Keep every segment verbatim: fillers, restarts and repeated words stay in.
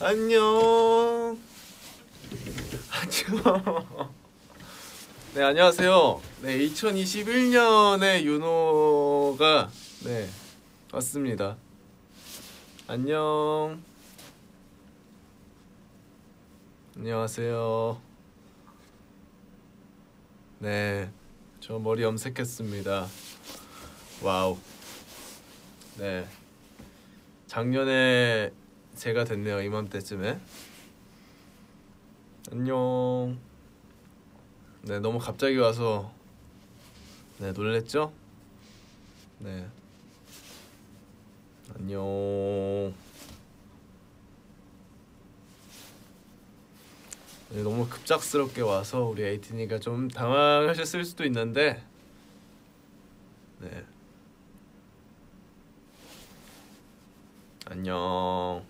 안녕. 안녕. 네, 안녕하세요. 네, 이천이십일 년의 윤호가 네 왔습니다. 안녕. 안녕하세요. 네, 저 머리 염색했습니다. 와우. 네, 작년에 제가 됐네요. 이맘때쯤에. 안녕. 네, 너무 갑자기 와서 네, 놀랬죠? 네. 안녕. 네, 너무 급작스럽게 와서 우리 에이틴이가 좀 당황하셨을 수도 있는데 네. 안녕.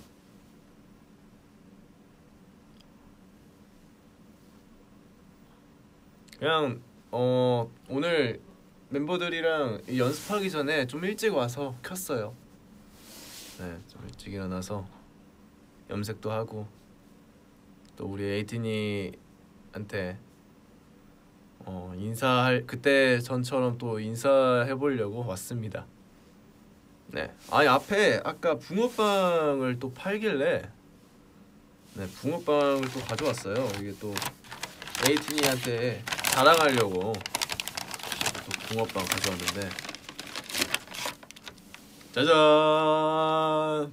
그냥 어 오늘 멤버들이랑 연습하기 전에 좀 일찍 와서 켰어요. 네, 좀 일찍 일어나서 염색도 하고 또 우리 에이틴이한테 어 인사할 그때 전처럼 또 인사해 보려고 왔습니다. 네, 아니 앞에 아까 붕어빵을 또 팔길래 네, 붕어빵을 또 가져왔어요. 이게 또 에이틴이한테 자랑하려고 또 붕어빵 가져왔는데 짜잔.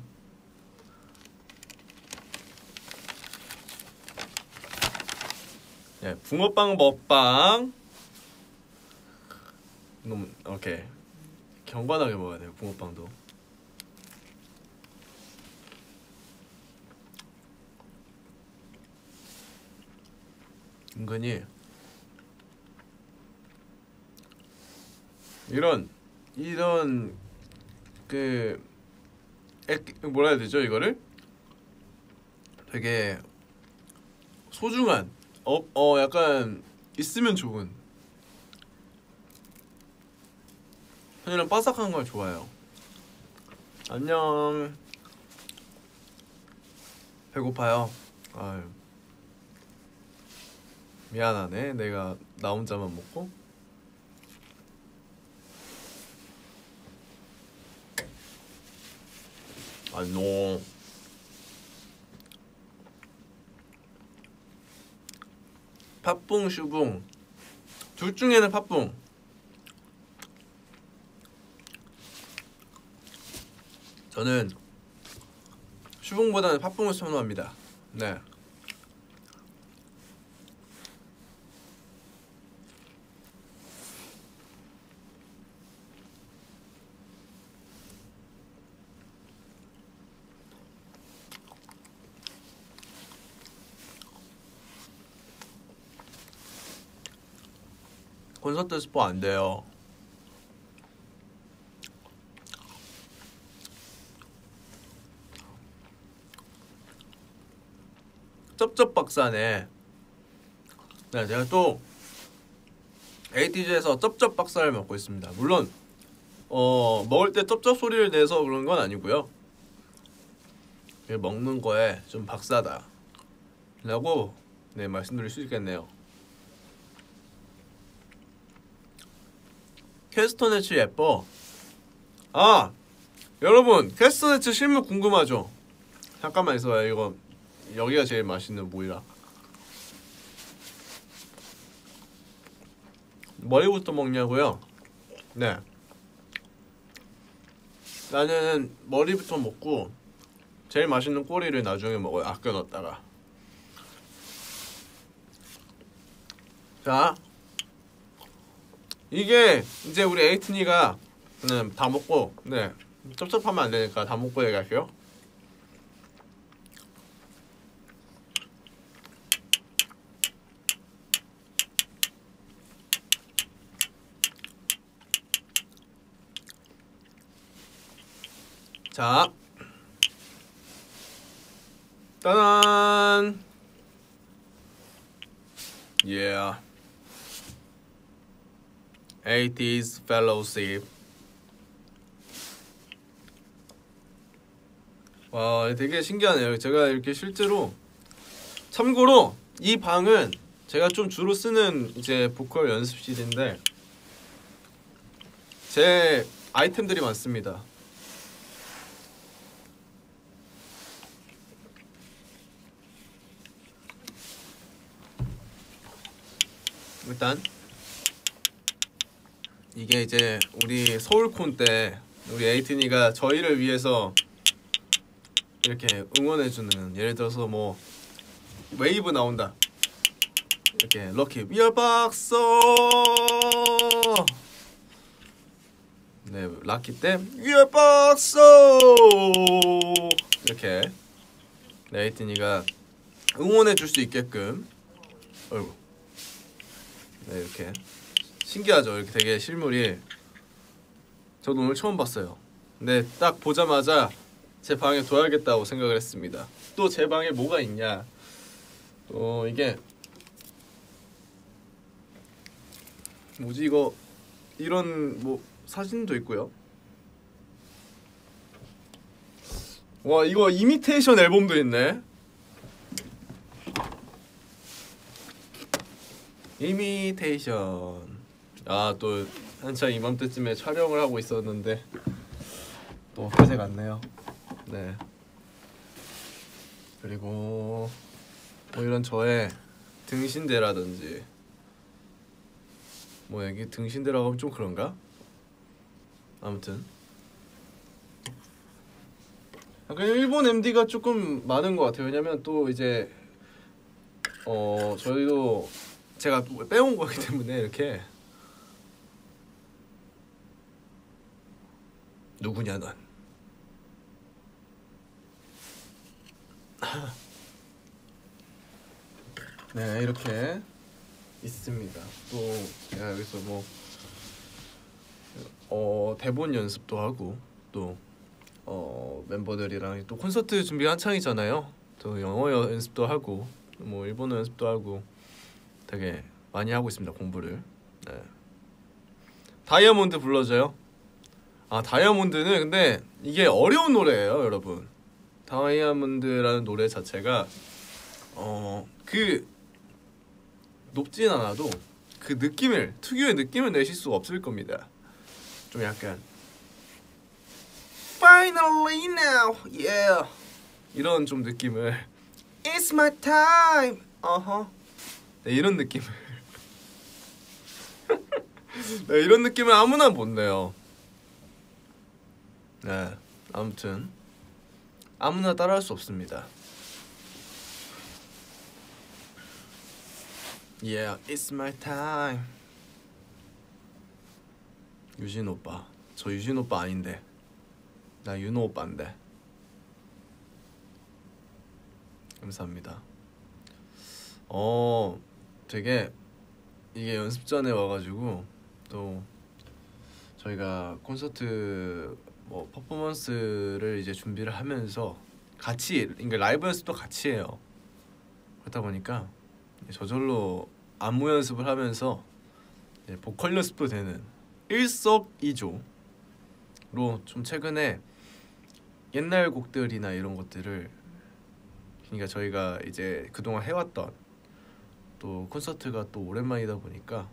네, 붕어빵 먹방. 너무 오케이 경건하게 먹어야 돼요. 붕어빵도. 은근히 이런 이런 그 액, 뭐라 해야 되죠 이거를? 되게 소중한 어, 어 약간 있으면 좋은 이런 바삭한 걸 좋아해요. 안녕. 배고파요. 아유 미안하네. 내가 나 혼자만 먹고. 안녕. 팥붕 슈붕 둘 중에는 팥붕. 저는 슈붕보다는 팥붕을 선호합니다. 네. 콘서트 스포 안 돼요. 쩝쩝 박사네. 네, 제가 또 에이티즈에서 쩝쩝 박사를 먹고 있습니다. 물론 어 먹을 때 쩝쩝 소리를 내서 그런 건 아니고요. 먹는 거에 좀 박사다 라고 네 말씀드릴 수 있겠네요. 캐스터네츠 예뻐. 아 여러분 캐스터네츠 실물 궁금하죠? 잠깐만 있어봐요. 이거 여기가 제일 맛있는 모이라. 머리부터 먹냐고요? 네, 나는 머리부터 먹고 제일 맛있는 꼬리를 나중에 먹어요. 아껴놨다가. 자, 이게 이제 우리 에이틴이가 네, 다 먹고 네 쩝쩝하면 안 되니까 다 먹고 얘기할게요. 자, 따단. Yeah. 에이티즈 Fellowship. 와, 되게 신기하네요. 제가 이렇게 실제로 참고로 이 방은 제가 좀 주로 쓰는 이제 보컬 연습실인데 제 아이템들이 많습니다. 일단 이게 이제 우리 서울콘 때 우리 에이틴이가 저희를 위해서 이렇게 응원해주는, 예를 들어서 뭐 웨이브 나온다 이렇게 럭키 We are 박서, 네 락키 때 We are 박서 이렇게 네, 에이틴이가 응원해줄 수 있게끔. 어이구. 네 이렇게 신기하죠. 이렇게 되게 실물이, 저도 오늘 처음 봤어요. 근데 딱 보자마자 제 방에 둬야겠다고 생각을 했습니다. 또 제 방에 뭐가 있냐, 또 이게 뭐지 이거, 이런 뭐 사진도 있고요. 와 이거 이미테이션 앨범도 있네. 이미테이션. 아 또 한창 이맘때쯤에 촬영을 하고 있었는데 또 엊그제 갔네요. 네. 그리고 뭐 이런 저의 등신대라든지, 뭐 여기 등신대라고 하면 좀 그런가? 아무튼 약간 일본 엠디가 조금 많은 것 같아요. 왜냐면 또 이제 어 저희도 제가 빼온 거기 때문에. 이렇게 누구냐 넌. 네 이렇게 있습니다. 또 제가 여기서 뭐 어, 대본 연습도 하고, 또 어, 멤버들이랑 또 콘서트 준비 한창이잖아요. 또 영어 연습도 하고 뭐 일본어 연습도 하고 되게 많이 하고 있습니다, 공부를. 네. 다이아몬드 불러줘요. 아 다이아몬드는 근데 이게 어려운 노래예요, 여러분. 다이아몬드라는 노래 자체가 어 그 높진 않아도 그 느낌을, 특유의 느낌을 내실 수가 없을 겁니다. 좀 약간 Finally now, yeah 이런 좀 느낌을, It's my time, 어허 네, 이런 느낌을 네, 이런 느낌을 아무나 못 내요. 네, 아무튼 아무나 따라할 수 없습니다. Yeah, it's my time. 유진 오빠. 저 유진 오빠 아닌데. 나 윤호 오빠인데. 감사합니다. 어, 되게 이게 연습 전에 와가지고 또 저희가 콘서트 뭐 퍼포먼스를 이제 준비를 하면서 같이, 그러니까 라이브 연습도 같이 해요. 그러다 보니까 저절로 안무 연습을 하면서 보컬 연습도 되는 일석이조로 좀 최근에 옛날 곡들이나 이런 것들을, 그러니까 저희가 이제 그동안 해왔던, 또 콘서트가 또 오랜만이다 보니까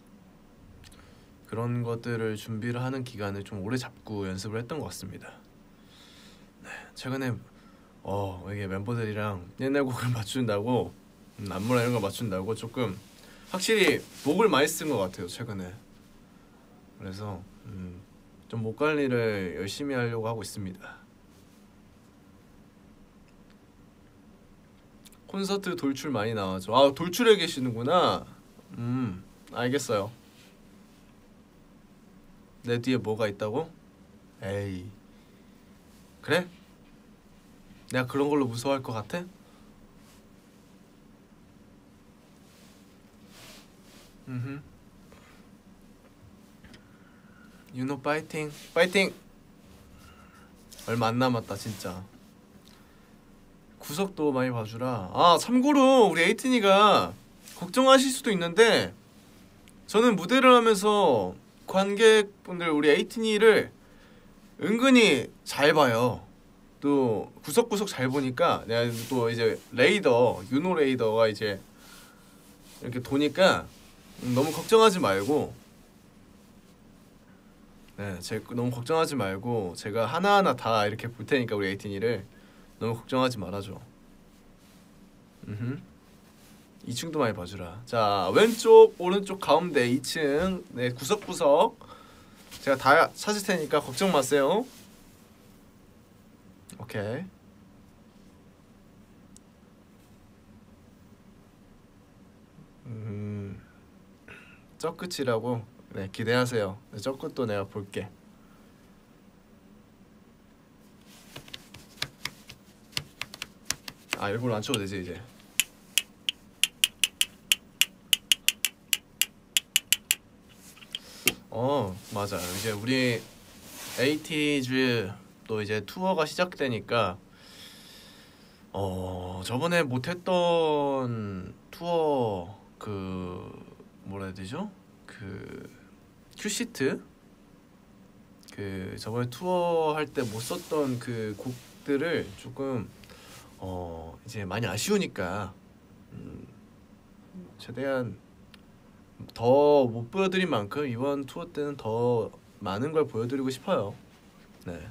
그런 것들을 준비를 하는 기간을 좀 오래 잡고 연습을 했던 것 같습니다. 네, 최근에 어 이게 멤버들이랑 옛날 곡을 맞춘다고, 음, 안무나 이런 거 맞춘다고 조금 확실히 목을 많이 쓴 것 같아요, 최근에. 그래서 음, 좀 목 관리를 열심히 하려고 하고 있습니다. 콘서트 돌출 많이 나와죠. 아 돌출해 계시는구나. 음 알겠어요. 내 뒤에 뭐가 있다고? 에이 그래? 내가 그런 걸로 무서워할 것 같아? 음흠. 윤호 파이팅. 파이팅. 얼마 안 남았다 진짜. 구석도 많이 봐주라. 아 참고로 우리 에이틴이가 걱정하실 수도 있는데, 저는 무대를 하면서 관객분들 우리 에이틴이를 은근히 잘 봐요. 또 구석구석 잘 보니까 내가 또 이제 레이더 유노 레이더가 이제 이렇게 도니까 너무 걱정하지 말고 네, 제 너무 걱정하지 말고 제가 하나하나 다 이렇게 볼 테니까 우리 에이틴이를 너무 걱정하지 말아줘. 음흠. 이 층도 많이 봐주라. 자, 왼쪽 오른쪽 가운데 이 층 네 구석구석 제가 다 찾을 테니까 걱정 마세요. 오케이. 음, 저 끝이라고. 네, 기대하세요. 저 끝도 내가 볼게. 아, 일부러 안 쳐도 되지 이제. 어, 맞아요. 이제 우리 에이티즈 또 이제 투어가 시작되니까 어 저번에 못했던 투어 그 뭐라 해야 되죠? 그 큐시트 그 저번에 투어 할 때 못 썼던 그 곡들을 조금 어 이제 많이 아쉬우니까 음 최대한 더 못 보여드린 만큼 이번 투어 때는 더 많은 걸 보여드리고 싶어요. 네.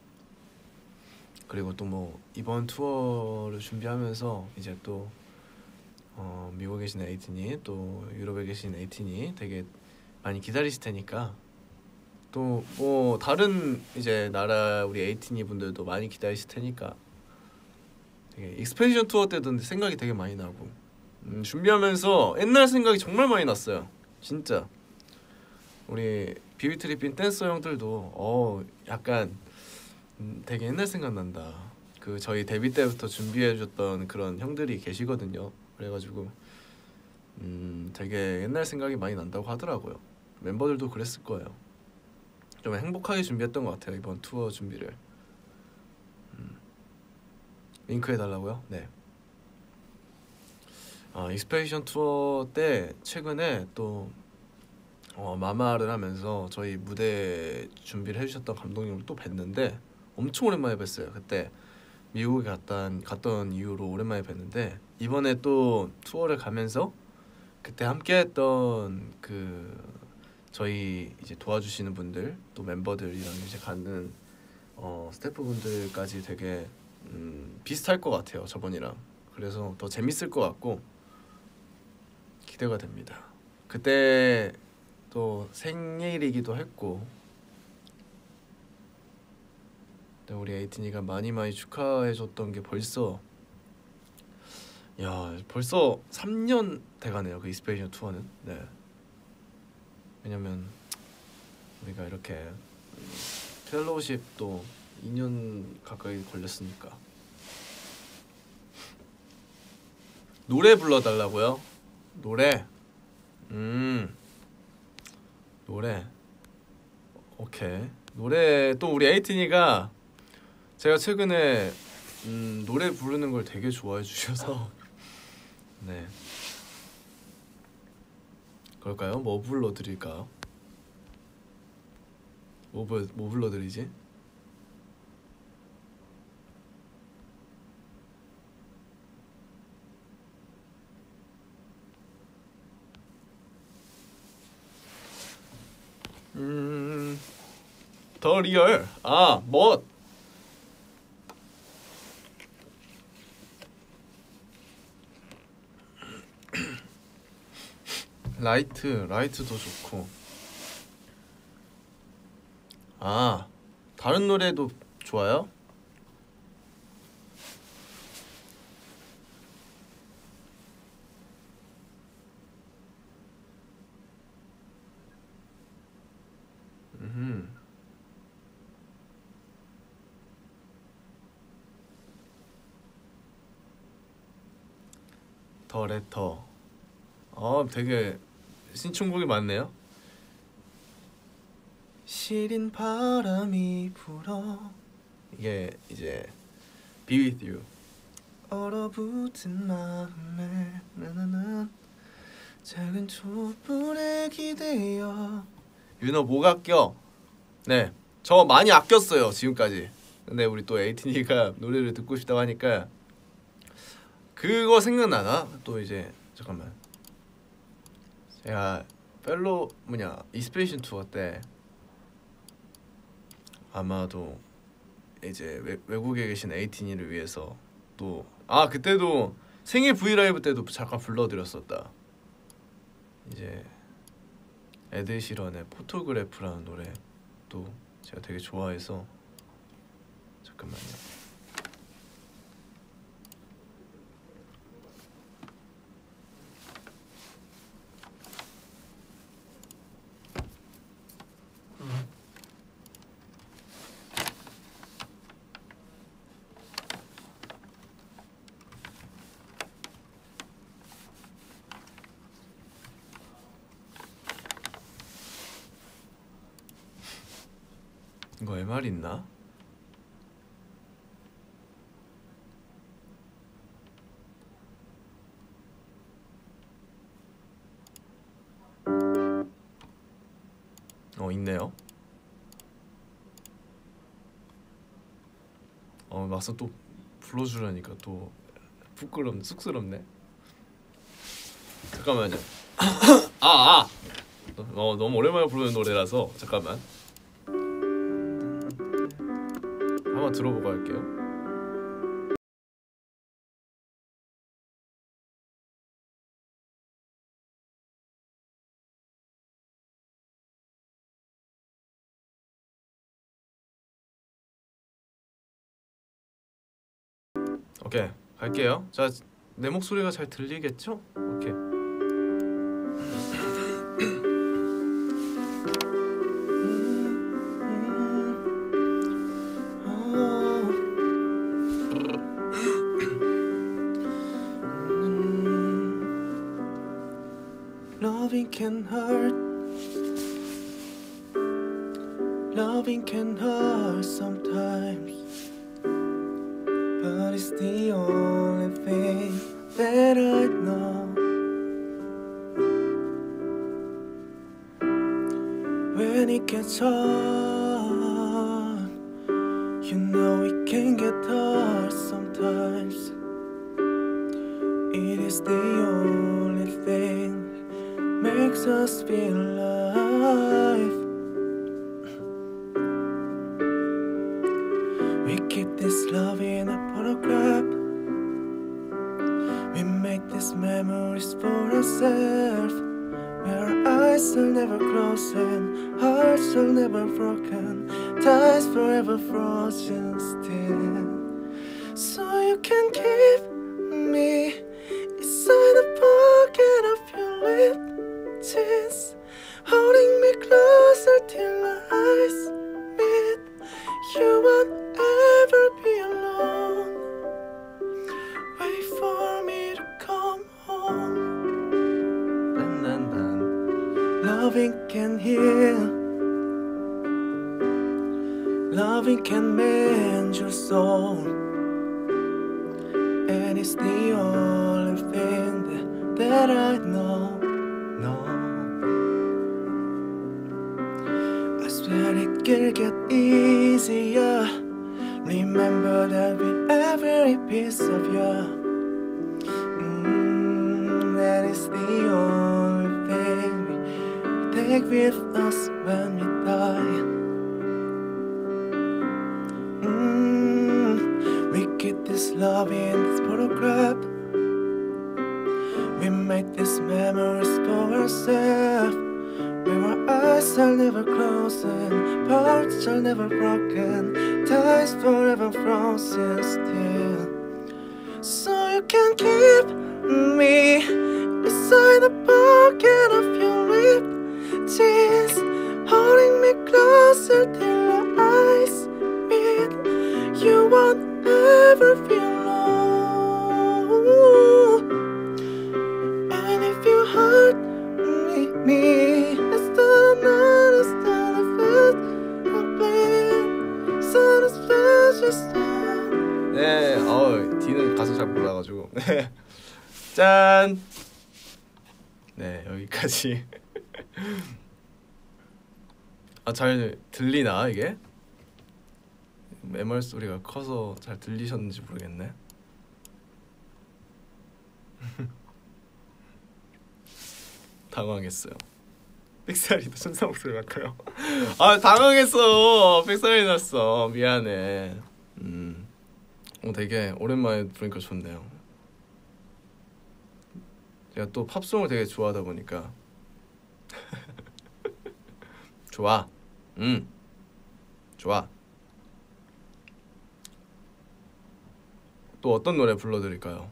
그리고 또 뭐 이번 투어를 준비하면서 이제 또 어, 미국에 계신 에이틴이 또 유럽에 계신 에이틴이 되게 많이 기다리실 테니까 또 뭐 다른 이제 나라 우리 에이틴이 분들도 많이 기다리실 테니까 되게 익스펜션 투어 때도 생각이 되게 많이 나고 음, 준비하면서 옛날 생각이 정말 많이 났어요. 진짜 우리 비비트리핀 댄서 형들도 어 약간 음, 되게 옛날 생각난다. 그 저희 데뷔 때부터 준비해줬던 그런 형들이 계시거든요. 그래가지고 음 되게 옛날 생각이 많이 난다고 하더라고요. 멤버들도 그랬을 거예요. 좀 행복하게 준비했던 것 같아요 이번 투어 준비를. 음. 링크 해달라고요? 네. 아, 익스페디션 투어 때 최근에 또 어, 마마를 하면서 저희 무대 준비를 해주셨던 감독님을 또 뵀는데 엄청 오랜만에 뵀어요. 그때 미국에 갔던, 갔던 이후로 오랜만에 뵀는데 이번에 또 투어를 가면서 그때 함께했던 그 저희 이제 도와주시는 분들 또 멤버들이랑 이제 가는 어, 스태프분들까지 되게 음, 비슷할 것 같아요 저번이랑. 그래서 더 재밌을 것 같고 기대가 됩니다. 그때 또 생일이기도 했고 우리 에이틴이가 많이 많이 축하해줬던 게 벌써 야 벌써 삼 년 돼가네요 그 익스페디션 투어는. 네. 왜냐면 우리가 이렇게 펠로우십도 이 년 가까이 걸렸으니까. 노래 불러달라고요? 노래? 음 노래 오케이. 노래 또 우리 에이틴이가 제가 최근에 음, 노래 부르는 걸 되게 좋아해 주셔서 네 그럴까요? 뭐 불러드릴까요? 뭐, 불, 뭐 불러드리지? 음... 더 리얼 아 멋 라이트 라이트도 좋고 아 다른 노래도 좋아요? 음. 더 레터 어 되게 신청곡이 많네요. 시린 바람이 불어 이게 이제 Be With You 얼어붙은 마음에 나나나 작은 촛불에 기대어 윤호 목 아껴. 네, 저 많이 아꼈어요 지금까지. 근데 우리 또 에이틴이가 노래를 듣고 싶다고 하니까 그거 생각나나? 또 이제 잠깐만 제가 펠로 뭐냐 이스페이션 투어 때 아마도 이제 외, 외국에 계신 에이틴이를 위해서 또 아 그때도 생일 브이라이브 때도 잠깐 불러드렸었다. 이제 에드시런의 포토그래프라는 노래 또 제가 되게 좋아해서 잠깐만요. 이거 엠알 있나? 어 있네요. 어 막상 또 불러주려니까 또 부끄럽네 쑥스럽네. 잠깐만요. 아 아. 어 너무 오랜만에 부르는 노래라서 잠깐만. 한번 들어보고 할게요. 오케이 갈게요. 자 내 목소리가 잘 들리겠죠? 오케이. Loving can hurt. Loving can hurt sometimes. But it's the only thing that I know. When it gets hard, you know it can get hard sometimes. It is the only thing that makes us feel alive. We keep this love in a photograph. We make these memories for ourselves, where our eyes are never closed and hearts are never broken, ties forever frozen still. So you can keep me inside the pocket of your lips, holding me closer till our eyes meet. You won't ever be alone. Wait for me to come home. Dun, dun, dun. Loving can heal. Loving can mend your soul. And it's the only thing that, that I know, know. I swear it can get easier. Remember that with every piece of you, mm, that is the only thing we take with us when we die. Mm, we keep this love in this photograph. We make these memories for ourselves, where our eyes are never closed and hearts are never broken, ties forever frozen still. So you can keep me inside the pocket of your lips, holding me closer till our eyes meet. You won't ever feel alone. And if you hurt me, me it's the night, it's the first 네, 어, D는 가사 잘 몰라가지고 네, 짠. 네, 여기까지. 아, 잘 들리나 이게? 엠알 소리가 커서 잘 들리셨는지 모르겠네. 당황했어요. 삑사리도 순사 목소리 같아요. 아 당황했어. 삑사리 났어. 미안해. 음, 어, 되게 오랜만에 부르니까 좋네요. 제가 또 팝송을 되게 좋아하다 보니까 좋아. 음, 좋아. 또 어떤 노래 불러드릴까요?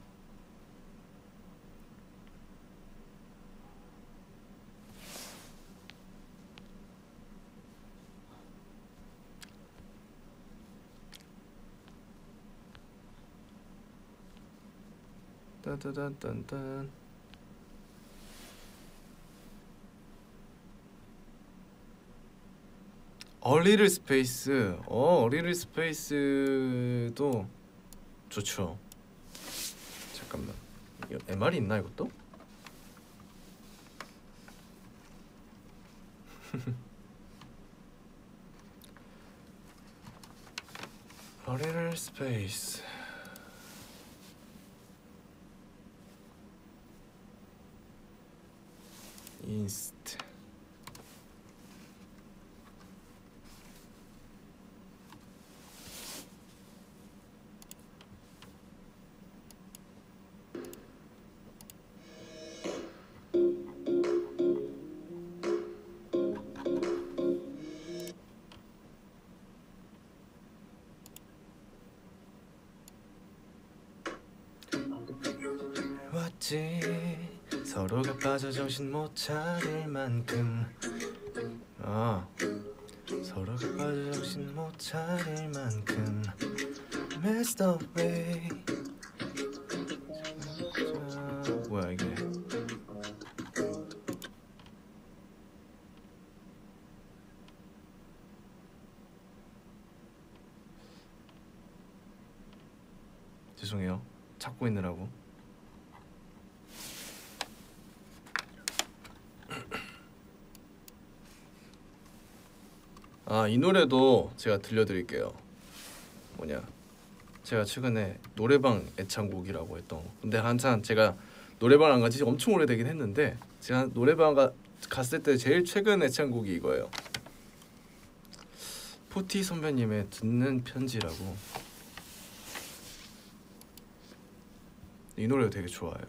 딴딴딴딴. 어리를 스페이스. 어, 어리를 스페이스도 좋죠. 잠깐만. 이거 엠알이 있나 이것도? 어리를 스페이스. 인스트. 왔지. 서로가 빠져 정신 못 차릴 만큼. 아, 서로가 빠져 정신 못 차릴 만큼 messed up way. 자, 뭐야 이게? 죄송해요. 찾고 있느라고. 아, 이 노래도 제가 들려드릴게요. 뭐냐, 제가 최근에 노래방 애창곡이라고 했던 거. 근데 한참 제가 노래방 안 간지 엄청 오래되긴 했는데 제가 노래방 가, 갔을 때 제일 최근 애창곡이 이거예요. 포티 선배님의 듣는 편지라고. 이 노래도 되게 좋아요.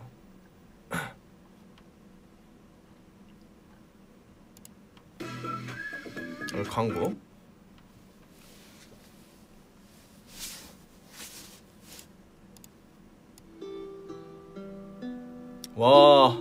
어, 광고? 와.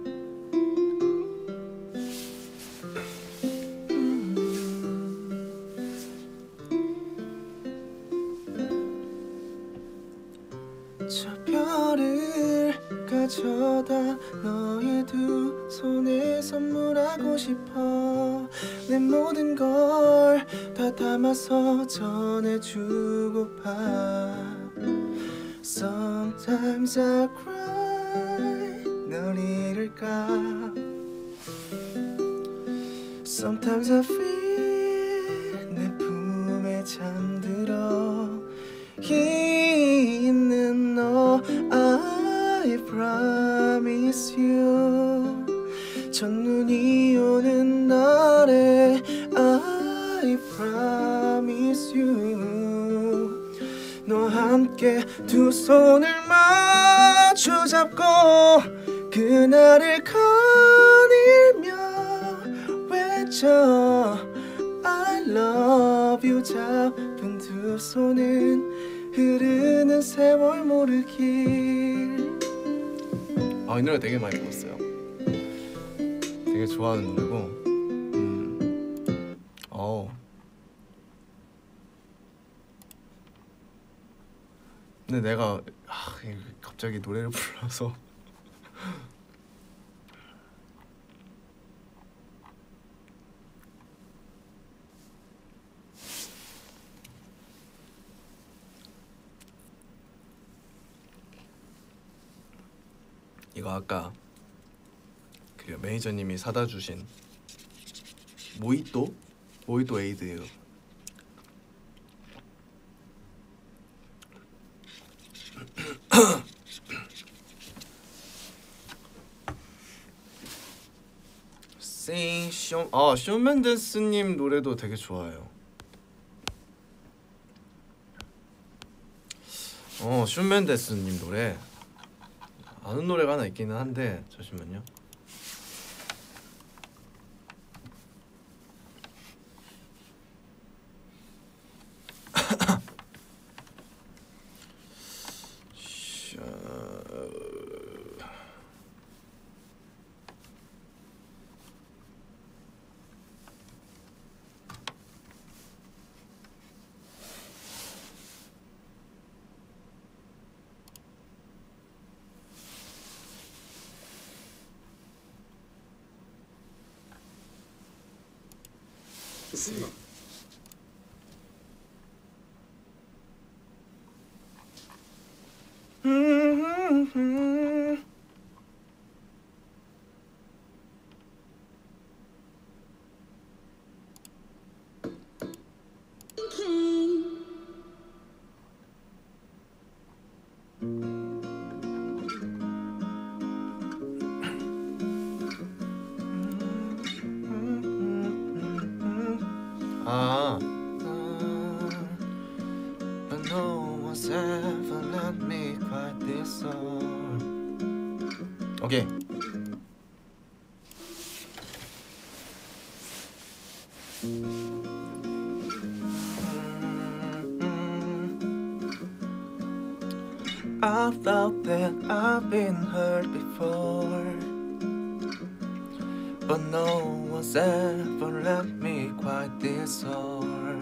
저 별을 가져다 너의 두 손에 선물하고 싶어. 내 모든 걸 다 담아서 전해주고파. Sometimes I cry 널 잃을까. Sometimes I feel 내 품에 잠들어 있는 너. I promise you. 첫눈이 오는 날에 I promise you. 너와 함께 두 손을 마주 잡고 그날을 거닐며 외쳐 I love you. 잡은 두 손은 흐르는 세월 모르길. 아, 이 노래 되게 많이 불렀어요. 되게 좋아하는 노래고. 음. 어. 근데 내가 아, 갑자기 노래를 불러서 이거 아까 그 매니저님이 사다 주신 모히또? 모히또 에이드예요. 쇼, 아, 쇼맨데스님 노래도 되게 좋아해요. 어, 쇼맨데스님 노래 아는 노래가 하나 있기는 한데 잠시만요. 좋습니다. 아, but no one's ever let me quite this all. 오케이. I thought that I've been hurt before, but no one's ever let me quite this hard.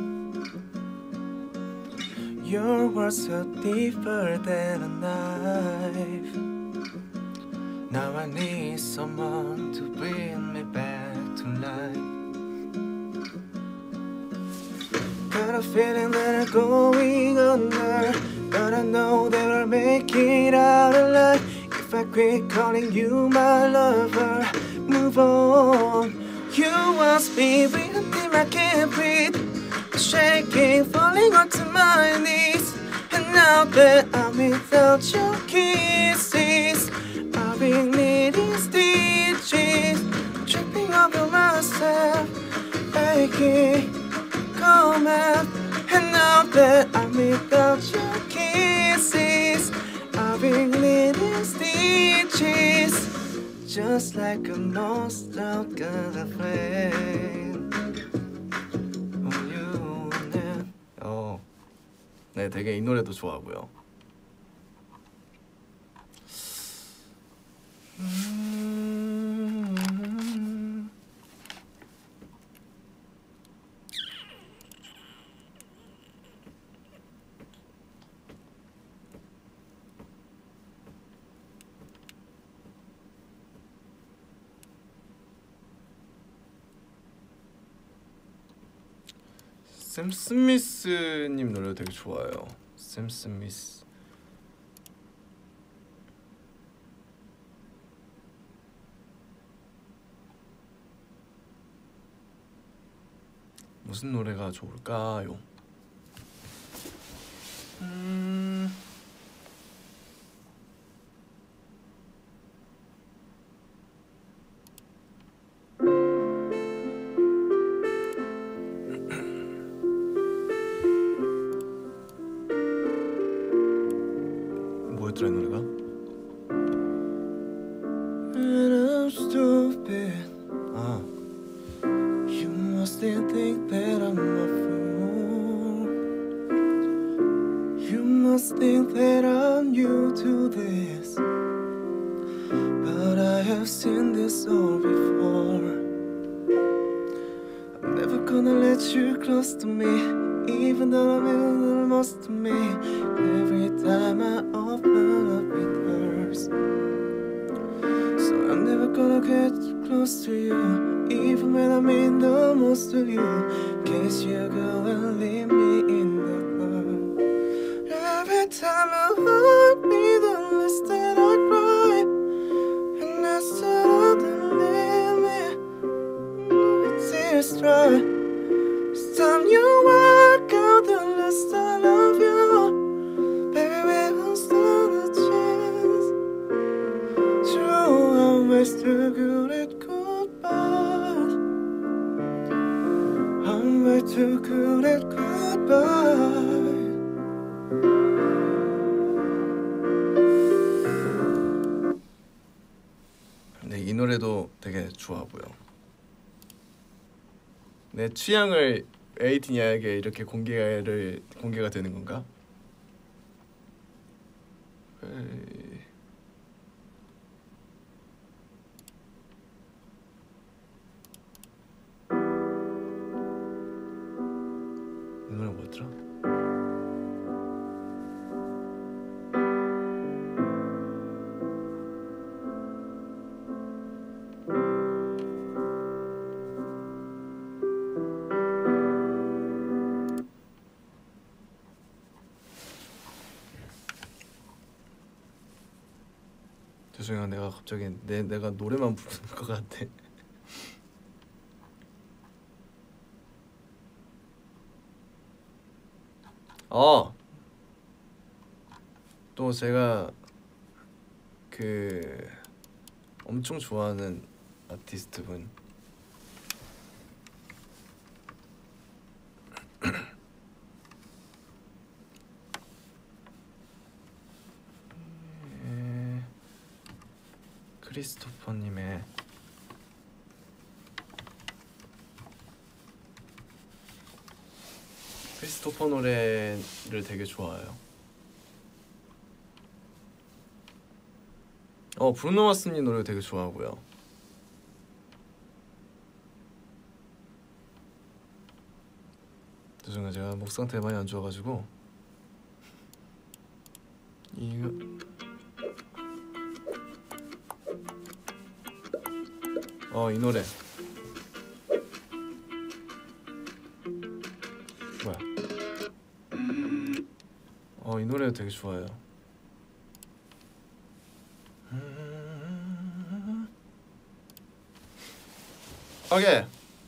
Your words are deeper than a knife. Now I need someone to bring me back to life. Got a feeling that I'm going under, but I know that I'll make it out alive. If I quit calling you my lover, move on. You must be breathing, I can't breathe. Shaking, falling onto my knees. And now that I'm without your kisses, I've been needing stitches, tripping over myself, aching, come out. And now that I'm without your kisses, I've been needing stitches, just like a monster gonna flame on you. 어, 네, 되게 이 노래도 좋아하고요. 음... 샘 스미스님 노래 되게 좋아요. 샘 스미스. 무슨 노래가 좋을까요? 음... 뭐였더라 이 노래가? And I'm stupid. 아, you must still think that I'm a fool. You must think that I'm new to this, but I have seen this all before. I'm never gonna let you close to me, even though I'm in almost to me. Every time I open up it hurts, so I'm never gonna get close to you, even when I'm in the most of you. In case you go and leave me in the dark. Every time you hurt me, the less that I cry, and that's all the limit. Tears dry. Each time you walk out, the less I love you. Baby, we don't stand a chance. True, I'm always too good at goodbyes. good at goodbye. 근데 이 노래도 되게 좋아 보여. 내 취향을 에이티니에게 이렇게 공개를 공개가 되는 건가? 에이. 이 노래 뭐였더라? 죄송해요. 내가 갑자기 내 내가 노래만 부르는 것 같아. 어. 또 제가 그 엄청 좋아하는 아티스트 분. 크리스토퍼님의 크리스토퍼 노래를 되게 좋아해요. 어 브루노 마스님 노래 되게 좋아하고요. 죄송해요. 제가 목 상태 많이 안 좋아가지고 이거 어 이 노래 뭐야? 어 이 노래 되게 좋아요. 오케이.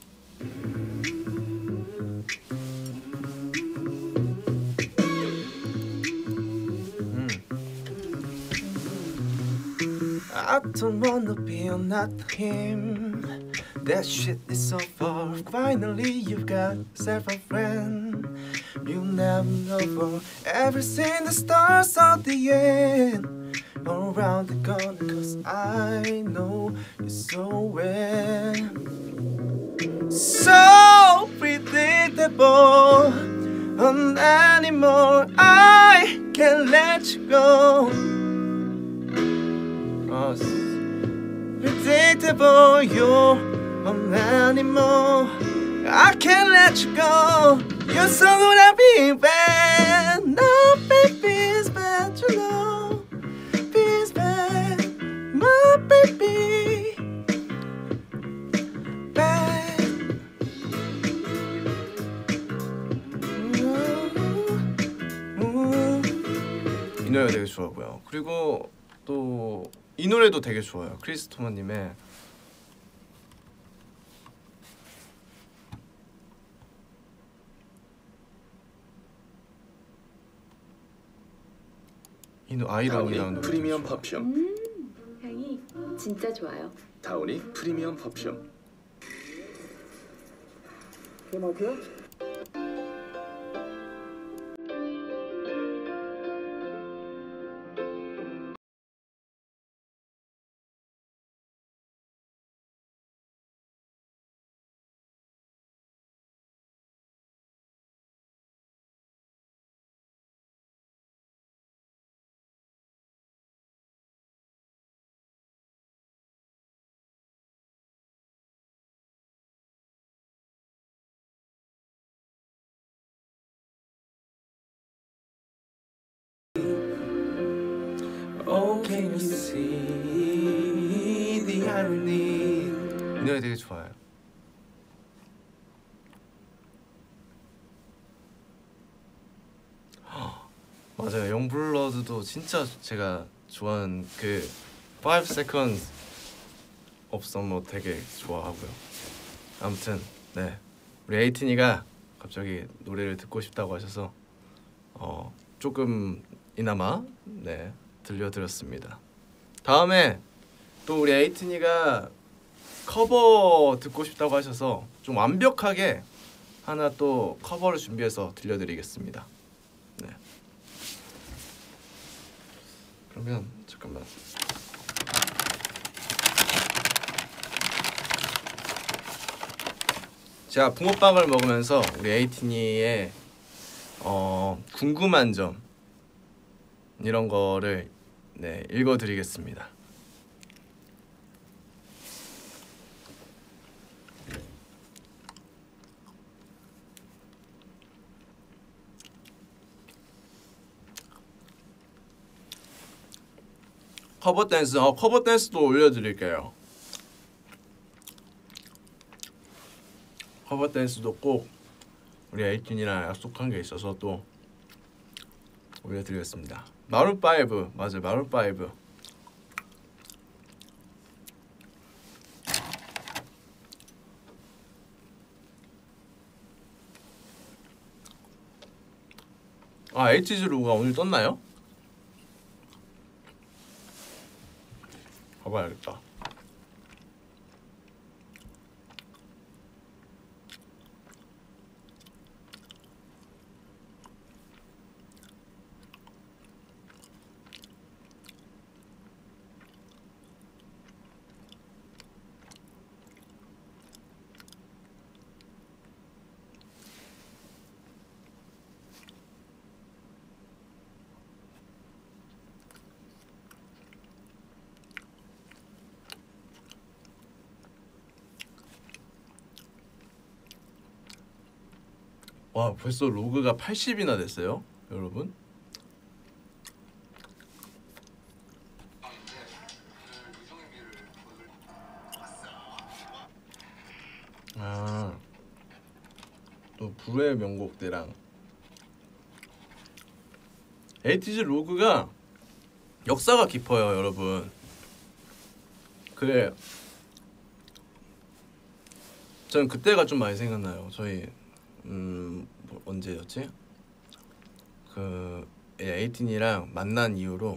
음. I don't wanna be not him. That shit is so far. Finally you've got yourself a friend. You never know for everything the stars at the end. Around the corner, cause I know you so well. So predictable, an animal, I can't let you go. Oh, predictable, you're an animal, I can't let you go. You're so good at being bad. No, baby, it's bad, you know. It's bad, my baby. Bad. 이 노래가 되게 좋아하고요. 그리고 또 이 노래도 되게 좋아요. 크리스토퍼님의 이 노 아이러니라는 노래. 프리미엄 퍼퓸. 음, 향이 진짜 좋아요. 다우니 프리미엄 퍼퓸. 토마토? Oh, can you see the irony? 이 노래 되게 좋아요. 맞아요. 영블러드도 진짜 제가 좋아하는 그 five seconds of summer 되게 좋아하고요. 아무튼 네, 우리 에이틴이가 갑자기 노래를 듣고 싶다고 하셔서 어, 조금이나마 네 들려드렸습니다. 다음에 또 우리 에이틴이가 커버 듣고 싶다고 하셔서 좀 완벽하게 하나 또 커버를 준비해서 들려드리겠습니다. 네. 그러면 잠깐만. 제가 붕어빵을 먹으면서 우리 에이티니의 어, 궁금한 점 이런 거를 네, 읽어드리겠습니다. 커버 댄스, 어, 커버 댄스도 올려드릴게요. 커버 댄스도 꼭 우리 에이틴이랑 약속한 게 있어서 또 올려드리겠습니다. 마룬 파이브, 맞아요, 마룬 파이브. 아, 에이티즈루가 오늘 떴나요? 봐봐야겠다. 와, 벌써 로그가 팔십이나 됐어요, 여러분. 아, 또 불후의 명곡들랑 에이티즈 로그가 역사가 깊어요, 여러분. 그래, 전 그때가 좀 많이 생각나요. 저희 음 뭐, 언제였지? 그 에이틴이랑 만난 이후로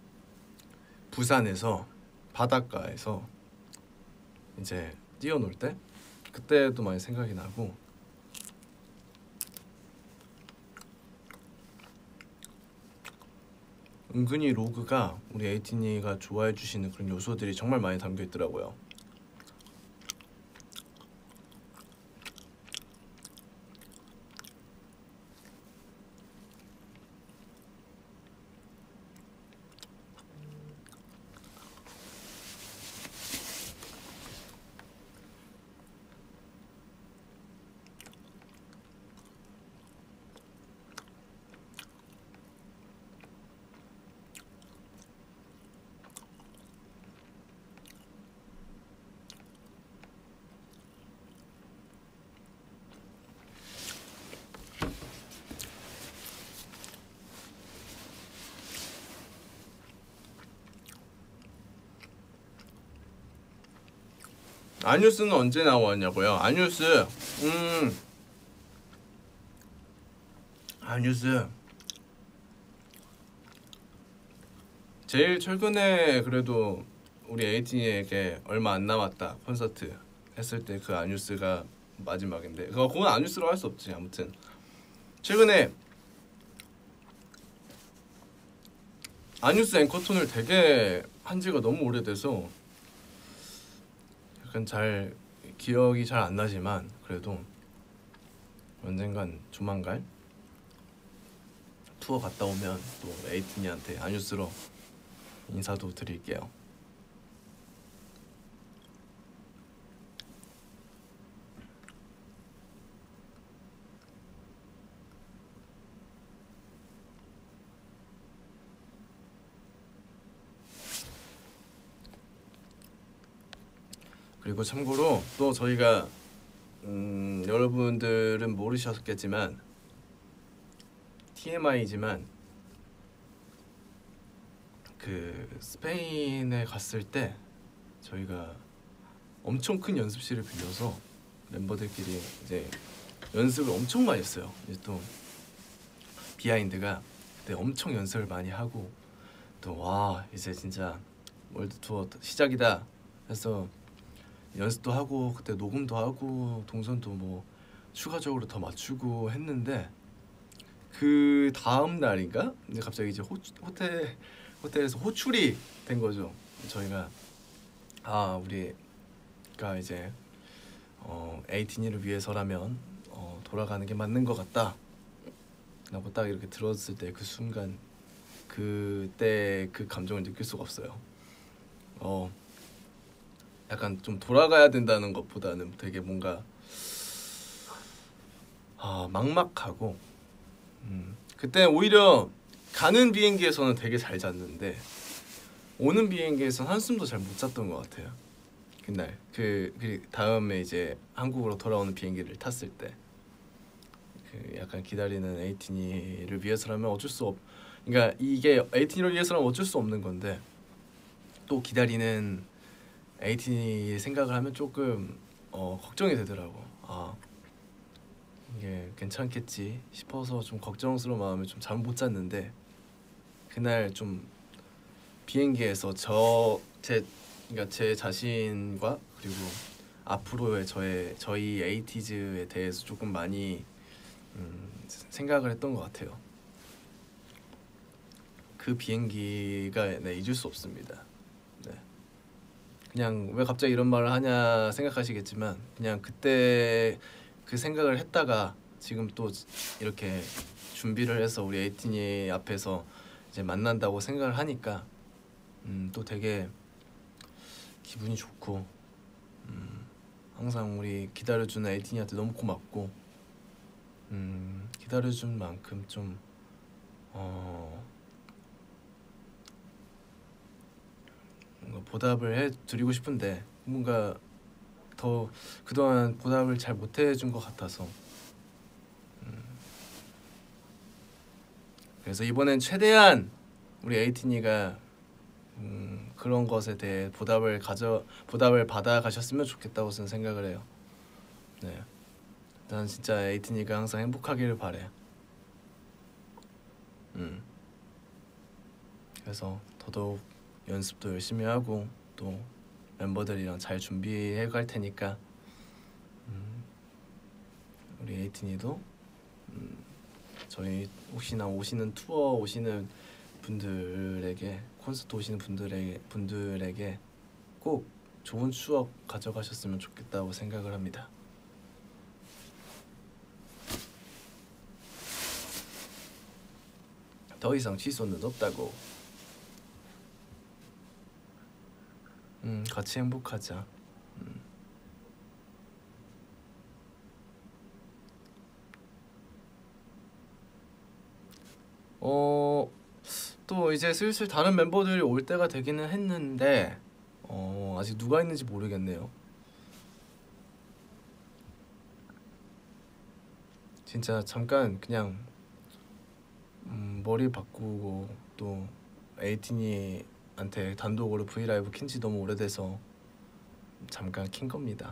부산에서 바닷가에서 이제 뛰어놀 때 그때도 많이 생각이 나고, 은근히 로그가 우리 에이틴이가 좋아해 주시는 그런 요소들이 정말 많이 담겨 있더라고요. 아뉴스는 언제 나왔냐고요? 아뉴스, 음, 아뉴스 제일 최근에 그래도 우리 에이틴에게 얼마 안 남았다 콘서트 했을 때 그 아뉴스가 마지막인데, 그거 그건 아뉴스로 할 수 없지. 아무튼 최근에 아뉴스 앵커톤을 되게 한 지가 너무 오래돼서 약간 잘 기억이 잘 안 나지만, 그래도 언젠간 조만간 투어 갔다 오면 또 에이틴이한테 아뉴스로 인사도 드릴게요. 그리고 참고로 또 저희가 음, 여러분들은 모르셨겠지만 티엠아이지만 그 스페인에 갔을 때 저희가 엄청 큰 연습실을 빌려서 멤버들끼리 이제 연습을 엄청 많이 했어요. 이제 또 비하인드가 그때 엄청 연습을 많이 하고, 또 와 이제 진짜 월드 투어 시작이다 해서 연습도 하고 그때 녹음도 하고 동선도 뭐 추가적으로 더 맞추고 했는데 그 다음 날인가 이제 갑자기 이제 호, 호텔 호텔에서 호출이 된 거죠. 저희가 아 우리가 이제 어, 에이티니를 위해서라면 어, 돌아가는 게 맞는 것 같다 라고 딱 이렇게 들었을 때 그 순간 그때 그 감정을 느낄 수가 없어요. 어 약간 좀 돌아가야 된다는 것보다는 되게 뭔가 아 막막하고 음, 그때 오히려 가는 비행기에서는 되게 잘 잤는데 오는 비행기에서는 한숨도 잘 못 잤던 것 같아요. 그날 그, 그 다음에 이제 한국으로 돌아오는 비행기를 탔을 때 그 약간 기다리는 에이티니를 위해서라면 어쩔 수 없. 그러니까 이게 에이티니를 위해서라면 어쩔 수 없는 건데 또 기다리는 에이티니 생각을 하면 조금 어, 걱정이 되더라고. 아 이게 괜찮겠지 싶어서 좀 걱정스러운 마음에 좀 잠 못 잤는데 그날 좀 비행기에서 저 제 그러니까 제 자신과 그리고 앞으로의 저의 저희 에이티즈에 대해서 조금 많이 음, 생각을 했던 것 같아요. 그 비행기가 네, 잊을 수 없습니다. 네. 그냥 왜 갑자기 이런 말을 하냐 생각하시겠지만 그냥 그때 그 생각을 했다가 지금 또 이렇게 준비를 해서 우리 에이티니 앞에서 이제 만난다고 생각을 하니까 음, 또 되게 기분이 좋고 음, 항상 우리 기다려주는 에이티니한테 너무 고맙고 음, 기다려준 만큼 좀 어, 뭔가 보답을 해드리고 싶은데 뭔가 더 그동안 보답을 잘 못해준 것 같아서 음, 그래서 이번엔 최대한 우리 에이티니가 음, 그런 것에 대해 보답을 가져 보답을 받아 가셨으면 좋겠다고 저는 생각을 해요. 네, 난 진짜 에이티니가 항상 행복하기를 바래. 음, 그래서 더더욱 연습도 열심히 하고 또 멤버들이랑 잘 준비해 갈 테니까 음, 우리 에이티니도 음, 저희 혹시나 오시는 투어 오시는 분들에게 콘서트 오시는 분들에게 분들에게 꼭 좋은 추억 가져가셨으면 좋겠다고 생각을 합니다. 더 이상 취소는 없다고. 음, 같이 행복하자. 음. 어, 또 이제 슬슬 다른 멤버들이 올 때가 되기는 했는데 어, 아직 누가 있는지 모르겠네요. 진짜 잠깐 그냥 음, 머리 바꾸고 또 에이티니한테 단독으로 브이라이브 킨지 너무 오래돼서 잠깐 킨 겁니다.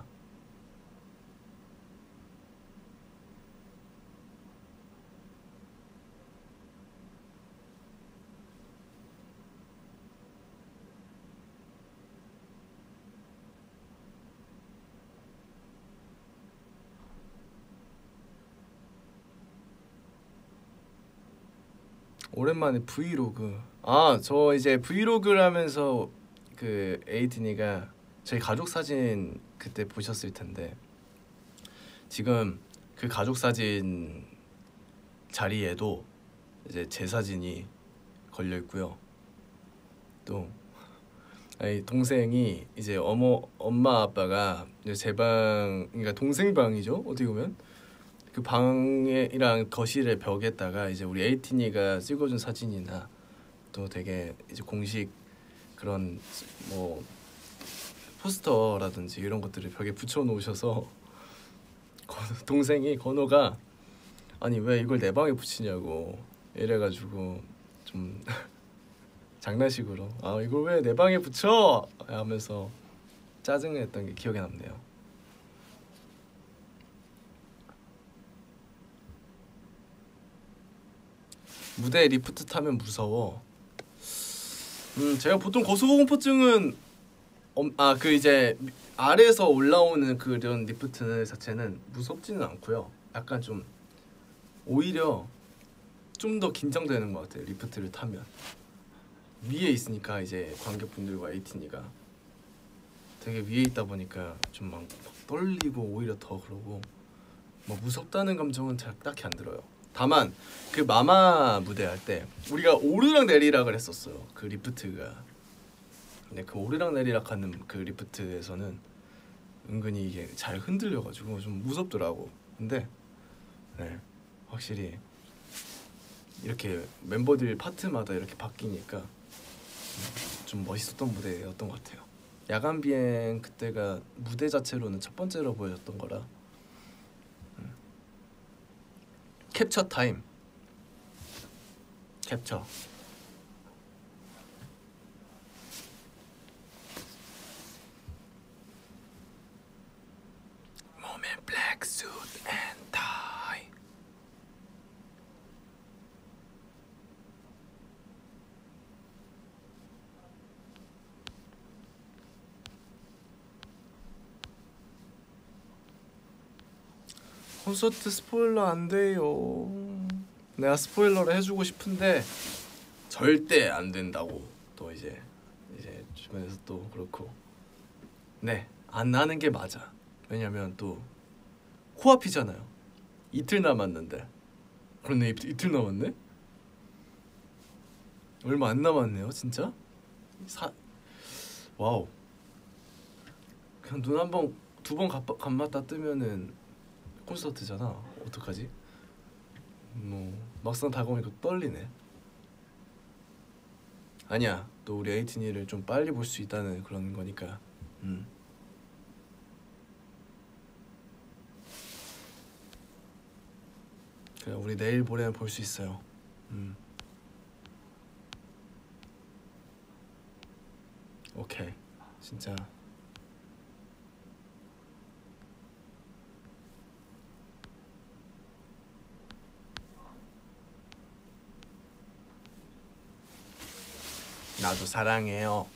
오랜만에 브이로그. 아, 저 이제 브이로그를 하면서 그 에이티니가 저희 가족 사진 그때 보셨을 텐데 지금 그 가족 사진 자리에도 이제 제 사진이 걸려 있고요. 또 아니 동생이 이제 어머 엄마 아빠가 제 방 그러니까 동생 방이죠. 어떻게 보면 그 방이랑 거실의 벽에다가 이제 우리 에이티니가 찍어준 사진이나 또 되게 이제 공식 그런 뭐 포스터라든지 이런 것들을 벽에 붙여 놓으셔서 동생이 건호가 아니 왜 이걸 내 방에 붙이냐고 이래가지고 좀 장난식으로 아 이걸 왜 내 방에 붙여 하면서 짜증냈던 게 기억에 남네요. 무대에 리프트 타면 무서워. 음 제가 보통 거소공포증은 아 그 이제 아래에서 올라오는 그런 리프트 자체는 무섭지는 않고요. 약간 좀 오히려 좀 더 긴장되는 것 같아요. 리프트를 타면 위에 있으니까 이제 관객분들과 에이틴이가 되게 위에 있다 보니까 좀 막 떨리고 오히려 더 그러고 뭐 무섭다는 감정은 잘 딱히 안 들어요. 다만 그 마마 무대 할 때 우리가 오르락 내리락을 했었어요. 그 리프트가. 근데 그 오르락 내리락 하는 그 리프트에서는 은근히 이게 잘 흔들려가지고 좀 무섭더라고. 근데 네, 확실히 이렇게 멤버들 파트마다 이렇게 바뀌니까 좀 멋있었던 무대였던 것 같아요. 야간 비행 그때가 무대 자체로는 첫 번째로 보여줬던 거라. 음. 캡처 타임. 캡처. 몸에 블랙 수트 앤 타이. 콘서트 스포일러 안 돼요. 내가 스포일러를 해주고 싶은데 절대 안 된다고 또 이제 이제 주변에서 또 그렇고. 네, 안 하는 게 맞아. 왜냐면 또 코앞이잖아요. 이틀 남았는데. 그렇네, 이틀, 이틀 남았네. 얼마 안 남았네요, 진짜. 사 와우. 그냥 눈 한 번 두 번 감았다 뜨면은 콘서트잖아. 어떡하지? 뭐 막상 다가오니까 떨리네. 아니야, 또 우리 에이틴이를 좀 빨리 볼 수 있다는 그런 거니까. 음. 그래, 우리 내일 모레는 볼 수 있어요. 음. 오케이, 진짜. 나도 사랑해요.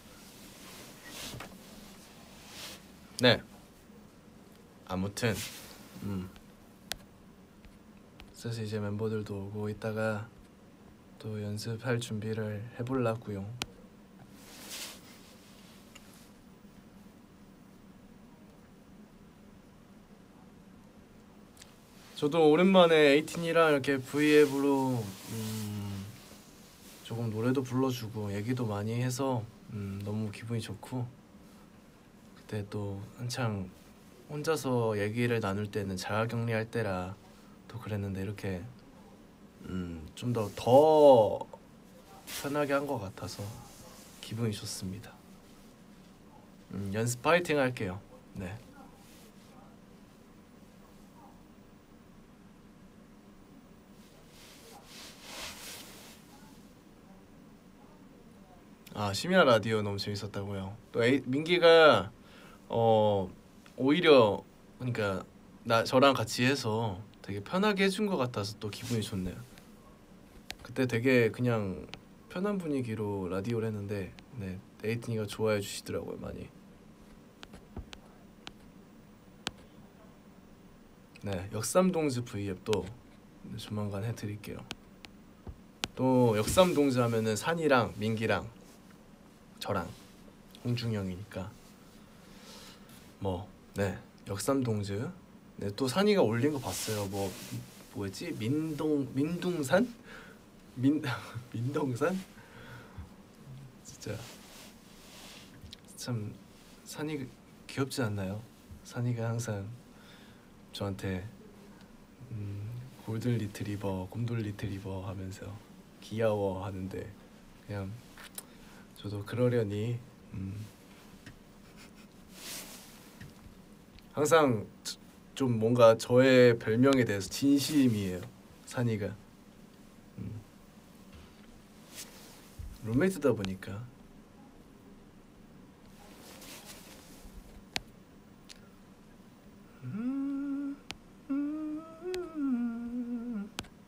네. 아무튼 음. 그래서 이제 멤버들도 오고 있다가 또 연습할 준비를 해보려고요. 저도 오랜만에 에이틴이랑 이렇게 브이앱으로 음, 조금 노래도 불러주고 얘기도 많이 해서 음, 너무 기분이 좋고, 그때 또 한창 혼자서 얘기를 나눌 때는 자가격리할 때라 또 그랬는데 이렇게 음, 좀 더 더 편하게 한 것 같아서 기분이 좋습니다. 음, 연습 파이팅 할게요. 네. 아, 심야 라디오 너무 재밌었다고요. 또 에이, 민기가 어 오히려 그러니까 나 저랑 같이 해서 되게 편하게 해준 것 같아서 또 기분이 좋네요. 그때 되게 그냥 편한 분위기로 라디오를 했는데 네, 에이틴이가 좋아해 주시더라고요, 많이. 네, 역삼동즈 브이앱도 조만간 해드릴게요. 또 역삼동즈 하면은 산이랑 민기랑 저랑 홍중이 형이니까 뭐 네, 역삼동즈. 네, 또 산이가 올린 거 봤어요. 뭐 뭐였지? 민동 민둥산? 민 민동산? 진짜 참 산이 귀엽지 않나요? 산이가 항상 저한테 음, 골든 리트리버, 곰돌 리트리버 하면서 귀여워 하는데 그냥 저도 그러려니 음, 항상 좀 뭔가 저의 별명에 대해서 진심이에요, 산이가. 음. 룸메이트다 보니까. 음, 음.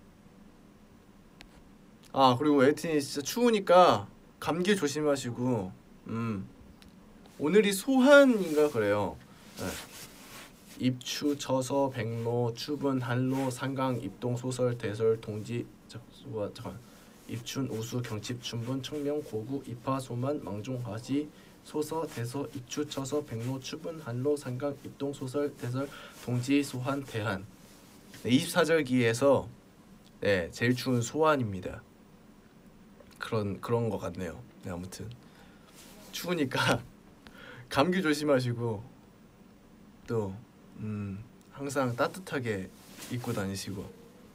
아, 그리고 에이틴이 진짜 추우니까 감기 조심하시고 음. 오늘이 소한인가 그래요. 네. 입추, 처서, 백로, 추분, 한로, 상강, 입동, 소설, 대설, 동지, 와, 잠깐. 입춘, 우수, 경칩, 춘분, 청명, 고구, 입하, 소만, 망종, 하지, 소서, 대서, 입추, 처서, 백로, 추분, 한로, 상강, 입동, 소설, 대설, 동지, 소한, 대한. 네, 이십사 절기에서 네, 제일 추운 소환입니다. 그런 그런 것 같네요. 네, 아무튼 추우니까 감기 조심하시고 또 음, 항상 따뜻하게 입고 다니시고.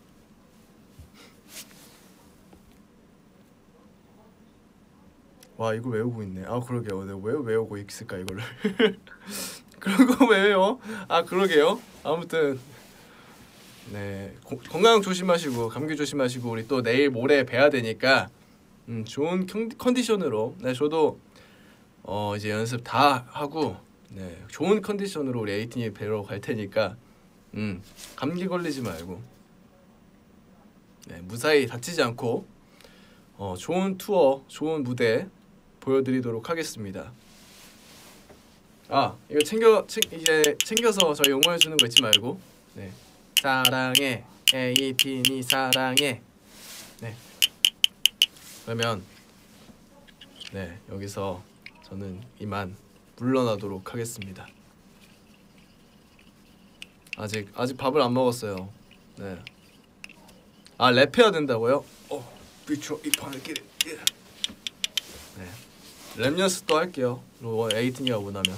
와, 이거 외우고 있네. 아, 그러게요. 내가 왜 외우고 있을까 이거를. 그런 거 왜 외워? 아, 그러게요. 아무튼 네, 고, 건강 조심하시고 감기 조심하시고 우리 또 내일 모레 뵈야 되니까 음, 좋은 컨디션으로 네, 저도 어, 이제 연습 다 하고 네, 좋은 컨디션으로 우리 에이틴이 뵈러 갈 테니까 음, 감기 걸리지 말고 네, 무사히 다치지 않고 어, 좋은 투어, 좋은 무대 보여드리도록 하겠습니다. 아, 이거 챙겨 챙, 이제 챙겨서 저희 응원해 주는 거 잊지 말고 네, 사랑해 에이틴이 사랑해. 네, 그러면 네, 여기서 저는 이만 물러나도록 하겠습니다. 아직 아직 밥을 안 먹었어요. 네. 아, 랩해야 된다고요? 어, 비추어 이 판을 끼리. 네. 랩 연습도 할게요. 그리고 에이틴이가 원하면.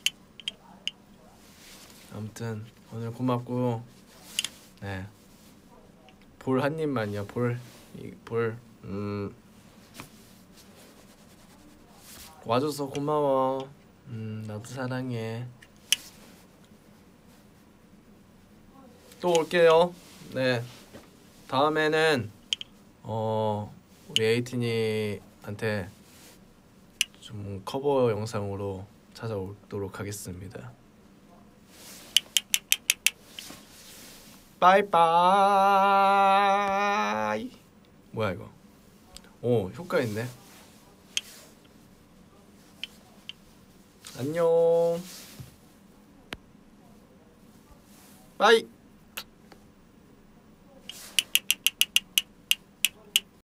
아무튼 오늘 고맙고 네. 볼 한 입만요. 볼, 이, 볼, 음, 와줘서 고마워. 음, 나도 사랑해. 또 올게요. 네. 다음에는 어 우리 에이틴이한테 좀 커버 영상으로 찾아오도록 하겠습니다. 빠이빠이. 뭐야 이거? 오, 효과 있네. 안녕. 빠이.